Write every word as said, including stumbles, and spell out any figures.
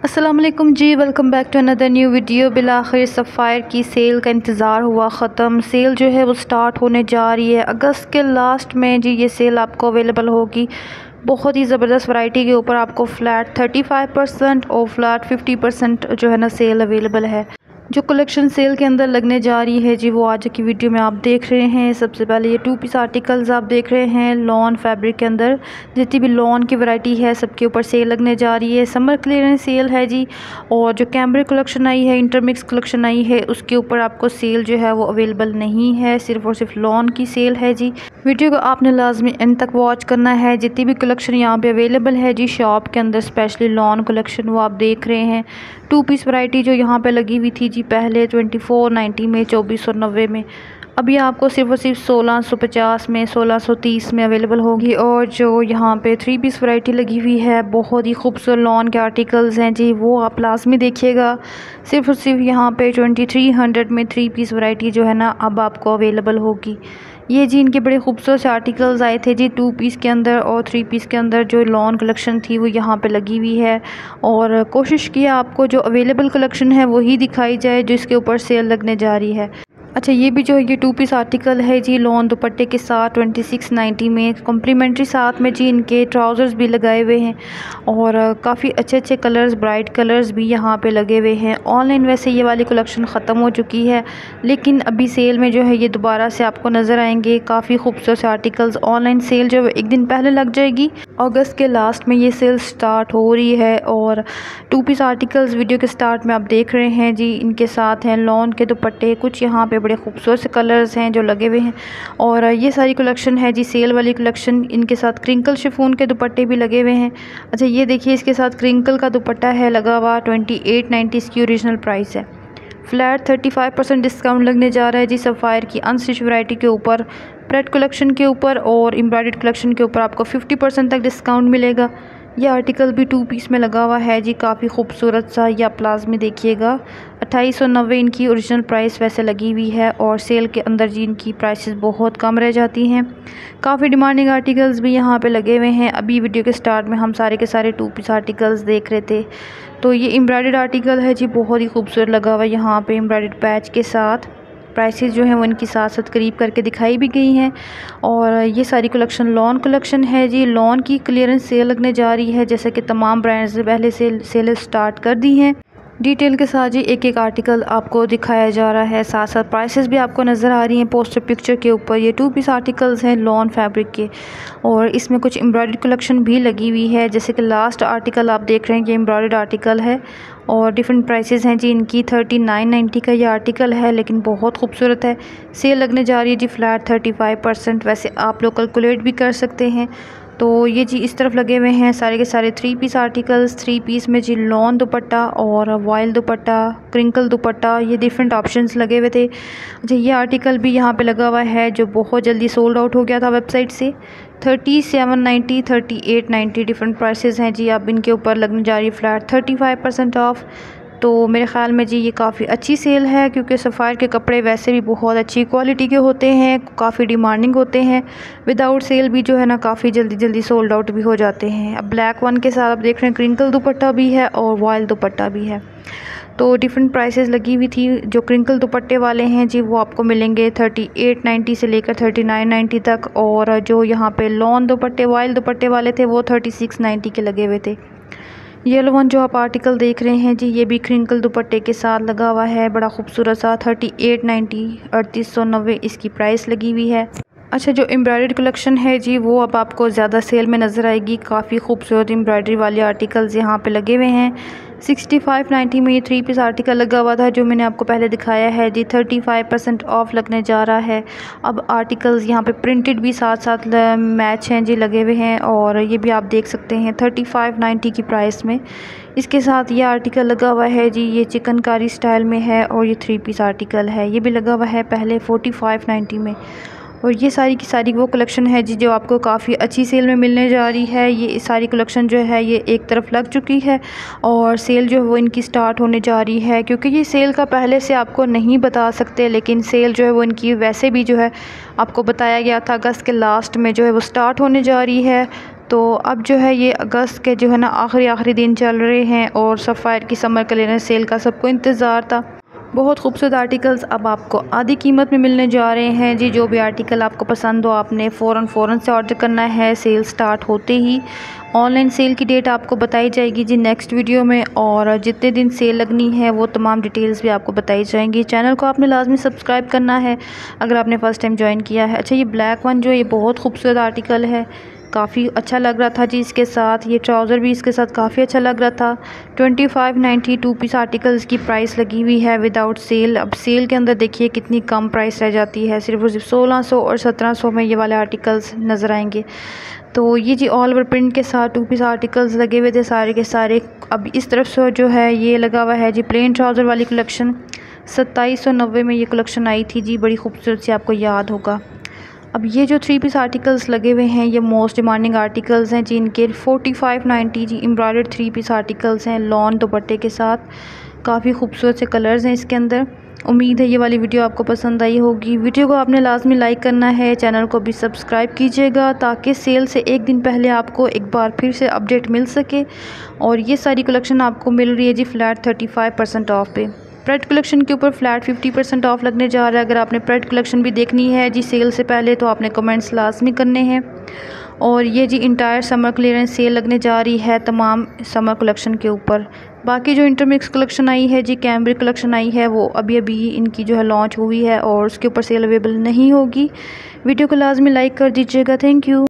अस्सलाम वालेकुम जी, welcome back to another new video. बिलाखिर सफ़ायर की सेल का इंतज़ार हुआ ख़त्म। सेल जो है वो स्टार्ट होने जा रही है अगस्त के लास्ट में जी। ये सेल आपको अवेलेबल होगी बहुत ही ज़बरदस्त वैरायटी के ऊपर। आपको फ़्लैट थर्टी फाइव परसेंट और फ्लैट फिफ्टी परसेंट जो है ना सेल अवेलेबल है। जो कलेक्शन सेल के अंदर लगने जा रही है जी वो आज की वीडियो में आप देख रहे हैं। सबसे पहले ये टू पीस आर्टिकल्स आप देख रहे हैं लॉन फैब्रिक के अंदर। जितनी भी लॉन की वैरायटी है सबके ऊपर सेल लगने जा रही है। समर क्लियरेंस सेल है जी। और जो कैमरे कलेक्शन आई है, इंटरमिक्स कलेक्शन आई है, उसके ऊपर आपको सेल जो है वो अवेलेबल नहीं है। सिर्फ और सिर्फ लॉन की सेल है जी। वीडियो को आपने लाजमी एंड तक वॉच करना है। जितनी भी कलेक्शन यहाँ पे अवेलेबल है जी शॉप के अंदर, स्पेशली लॉन कलेक्शन वो आप देख रहे हैं। टू पीस वैरायटी जो यहाँ पे लगी हुई थी जी पहले ट्वेंटी फोर नाइन्टी में, चौबीस सौ नब्बे में, अभी आपको सिर्फ और सिर्फ सोलह सौ पचास में, सोलह सौ तीस में अवेलेबल होगी। और जो यहाँ पे थ्री पीस वैरायटी लगी हुई है, बहुत ही खूबसूरत लॉन के आर्टिकल्स हैं जी, वो आप लाजमी देखिएगा। सिर्फ और सिर्फ यहाँ पे ट्वेंटी थ्री हंड्रेड में थ्री पीस वैरायटी जो है ना अब आपको अवेलेबल होगी। ये जी इनके बड़े खूबसूरत से आर्टिकल्स आए थे जी टू पीस के अंदर और थ्री पीस के अंदर। जो लॉन कलेक्शन थी वो यहाँ पे लगी हुई है और कोशिश किया आपको जो अवेलेबल कलेक्शन है वही दिखाई जाए जो इसके ऊपर सेल लगने जा रही है। अच्छा, ये भी जो है ये टू पीस आर्टिकल है जी लॉन दुपट्टे के साथ ट्वेंटी सिक्स नाइन्टी में, कॉम्प्लीमेंट्री साथ में जी इनके ट्राउज़र्स भी लगाए हुए हैं और काफ़ी अच्छे अच्छे कलर्स, ब्राइट कलर्स भी यहाँ पे लगे हुए हैं। ऑनलाइन वैसे ये वाली कलेक्शन ख़त्म हो चुकी है लेकिन अभी सेल में जो है ये दोबारा से आपको नज़र आएंगे। काफ़ी खूबसूरत से आर्टिकल्स ऑनलाइन सेल जो है एक दिन पहले लग जाएगी। अगस्त के लास्ट में ये सेल स्टार्ट हो रही है और टू पीस आर्टिकल्स वीडियो के स्टार्ट में आप देख रहे हैं जी। इनके साथ हैं लॉन के दुपट्टे, कुछ यहाँ पे बड़े खूबसूरत से कलर्स हैं जो लगे हुए हैं और ये सारी कलेक्शन है जी सेल वाली कलेक्शन। इनके साथ क्रिंकल शिफॉन के दुपट्टे भी लगे हुए हैं। अच्छा, ये देखिए इसके साथ क्रिंकल का दुपट्टा है लगा हुआ, ट्वेंटी एट नाइन्टी इसकी ओरिजिनल प्राइस है। Flat thirty five percent discount लगने जा रहा है जी सफ़ायर की अनस्टिच वैरायटी के ऊपर, प्रेड कलेक्शन के ऊपर और एम्ब्रॉयडर्ड कलेक्शन के ऊपर आपको फिफ्टी परसेंट तक डिस्काउंट मिलेगा। ये आर्टिकल भी टू पीस में लगा हुआ है जी, काफ़ी खूबसूरत सा। ये आप प्लाज़ में देखिएगा, अट्ठाईस सौ नब्बे इनकी ओरिजिनल प्राइस वैसे लगी हुई है और सेल के अंदर जी इनकी प्राइसेस बहुत कम रह जाती हैं। काफ़ी डिमांडिंग आर्टिकल्स भी यहाँ पे लगे हुए हैं। अभी वीडियो के स्टार्ट में हम सारे के सारे टू पीस आर्टिकल्स देख रहे थे। तो ये एम्ब्रॉयडर्ड आर्टिकल है जी, बहुत ही खूबसूरत लगा हुआ है यहाँ पे एम्ब्रॉयडर्ड पैच के साथ। प्राइसेस जो हैं वो इनकी साथ साथ करीब करके दिखाई भी गई हैं। और ये सारी कलेक्शन लॉन कलेक्शन है जी। लॉन की क्लियरेंस सेल लगने जा रही है जैसे कि तमाम ब्रांड्स ने पहले से सेल स्टार्ट कर दी हैं। डिटेल के साथ जी एक एक आर्टिकल आपको दिखाया जा रहा है, साथ साथ प्राइसेस भी आपको नज़र आ रही हैं पोस्टर पिक्चर के ऊपर। ये टू पीस आर्टिकल्स हैं लॉन फैब्रिक के और इसमें कुछ एम्ब्रॉयडर्ड कलेक्शन भी लगी हुई है। जैसे कि लास्ट आर्टिकल आप देख रहे हैं ये एम्ब्रॉयडर्ड आर्टिकल है और डिफरेंट प्राइसेस हैं जी इनकी। थर्टी नाइन नाइन्टी का ये आर्टिकल है लेकिन बहुत खूबसूरत है। सेल लगने जा रही है जी फ्लैट थर्टी फाइव परसेंट। वैसे आप लोग कैलकुलेट भी कर सकते हैं। तो ये जी इस तरफ लगे हुए हैं सारे के सारे three piece articles. Three piece में जी लॉन दुपट्टा और वॉयल दुपट्टा, क्रिंकल दुपट्टा, ये डिफरेंट ऑप्शंस लगे हुए थे। अच्छा, ये आर्टिकल भी यहाँ पे लगा हुआ है जो बहुत जल्दी सोल्ड आउट हो गया था वेबसाइट से। Thirty seven ninety, thirty eight ninety different prices हैं जी। अब इनके ऊपर लगने जा रही है flat thirty five percent off. तो मेरे ख़्याल में जी ये काफ़ी अच्छी सेल है क्योंकि सफ़ायर के कपड़े वैसे भी बहुत अच्छी क्वालिटी के होते हैं, काफ़ी डिमांडिंग होते हैं। विदाउट सेल भी जो है ना काफ़ी जल्दी जल्दी सोल्ड आउट भी हो जाते हैं। अब ब्लैक वन के साथ आप देख रहे हैं क्रिंकल दुपट्टा भी है और वॉयल दुपट्टा भी है। तो डिफरेंट प्राइसेस लगी हुई थी। जो क्रिंकल दुपट्टे वाले हैं जी वो आपको मिलेंगे थर्टी एट नाइन्टी से लेकर थर्टी नाइन नाइन्टी तक और जो यहाँ पे लॉन दुपट्टे, वॉयल दुपट्टे वाले थे वो थर्टी सिक्स नाइन्टी के लगे हुए थे। येलो वन जो आप आर्टिकल देख रहे हैं जी ये भी क्रिंकल दुपट्टे के साथ लगा हुआ है, बड़ा खूबसूरत सा। थर्टी एट नाइन्टी, अड़तीस सौ नब्बे इसकी प्राइस लगी हुई है। अच्छा, जो एम्ब्रॉयडर्ड कलेक्शन है जी वो अब आपको ज़्यादा सेल में नज़र आएगी। काफ़ी खूबसूरत एम्ब्रॉयडरी वाले आर्टिकल्स यहाँ पे लगे हुए हैं। सिक्सटी फाइव नाइन्टी में ये थ्री पीस आर्टिकल लगा हुआ था जो मैंने आपको पहले दिखाया है जी। थर्टी फाइव परसेंट ऑफ लगने जा रहा है। अब आर्टिकल्स यहाँ पे प्रिंटेड भी साथ साथ मैच हैं जी लगे हुए हैं और ये भी आप देख सकते हैं थर्टी फाइव नाइन्टी की प्राइस में। इसके साथ ये आर्टिकल लगा हुआ है जी, ये चिकनकारी स्टाइल में है और ये थ्री पीस आर्टिकल है, ये भी लगा हुआ है पहले फोर्टी फाइव नाइन्टी में। और ये सारी की सारी वो कलेक्शन है जी जो आपको काफ़ी अच्छी सेल में मिलने जा रही है। ये सारी कलेक्शन जो है ये एक तरफ लग चुकी है और सेल जो है वो इनकी स्टार्ट होने जा रही है। क्योंकि ये सेल का पहले से आपको नहीं बता सकते लेकिन सेल जो है वो इनकी वैसे भी जो है आपको बताया गया था अगस्त के लास्ट में जो है वो स्टार्ट होने जा रही है। तो अब जो है ये अगस्त के जो है ना आखिरी आखिरी दिन चल रहे हैं और सफ़ायर की समर क्लियरेंस सेल का सबको इंतज़ार था। बहुत खूबसूरत आर्टिकल्स अब आपको आधी कीमत में मिलने जा रहे हैं जी। जो भी आर्टिकल आपको पसंद हो आपने फ़ौरन फ़ौरन से ऑर्डर करना है। सेल स्टार्ट होते ही ऑनलाइन सेल की डेट आपको बताई जाएगी जी नेक्स्ट वीडियो में, और जितने दिन सेल लगनी है वो तमाम डिटेल्स भी आपको बताई जाएंगी। चैनल को आपने लाजमी सब्सक्राइब करना है अगर आपने फ़र्स्ट टाइम ज्वाइन किया है। अच्छा, ये ब्लैक वन जो ये बहुत खूबसूरत आर्टिकल है, काफ़ी अच्छा लग रहा था जी। इसके साथ ये ट्राउज़र भी इसके साथ काफ़ी अच्छा लग रहा था। Twenty five ninety two piece articles की प्राइस लगी हुई है विदाउट सेल। अब सेल के अंदर देखिए कितनी कम प्राइस रह जाती है, सिर्फ और सिर्फ सोलह सौ और सत्रह सौ में ये वाले आर्टिकल्स नज़र आएंगे। तो ये जी ऑल ओवर प्रिंट के साथ टू पीस आर्टिकल्स लगे हुए थे सारे के सारे। अब इस तरफ से जो है ये लगा हुआ है जी प्लेन ट्राउज़र वाली कलेक्शन। सत्ताईस सौ नब्बे में ये कलेक्शन आई थी जी, बड़ी खूबसूरत सी, आपको याद होगा। अब ये जो थ्री पीस आर्टिकल्स लगे हुए हैं ये मोस्ट डिमांडिंग आर्टिकल्स हैं जी। इनके फोर्टी फाइव नाइन्टी जी एम्ब्रॉयडर्ड थ्री पीस आर्टिकल्स हैं लॉन दुपट्टे के साथ। काफ़ी खूबसूरत से कलर्स हैं इसके अंदर। उम्मीद है ये वाली वीडियो आपको पसंद आई होगी। वीडियो को आपने लाजमी लाइक करना है, चैनल को भी सब्सक्राइब कीजिएगा ताकि सेल से एक दिन पहले आपको एक बार फिर से अपडेट मिल सके। और ये सारी कलेक्शन आपको मिल रही है जी flat thirty five percent off पे। प्रेड कलेक्शन के ऊपर फ्लैट फिफ्टी परसेंट ऑफ लगने जा रहा है। अगर आपने प्रेड कलेक्शन भी देखनी है जी सेल से पहले तो आपने कमेंट्स लाजमी करने हैं। और ये जी इंटायर समर क्लियरेंस सेल लगने जा रही है तमाम समर कलेक्शन के ऊपर। बाकी जो इंटरमिक्स कलेक्शन आई है जी, कैम्ब्रिक कलेक्शन आई है, वो अभी अभी इनकी जो है लॉन्च हुई है और उसके ऊपर सेल अवेलेबल नहीं होगी। वीडियो को लाजमी लाइक कर दीजिएगा। Thank you.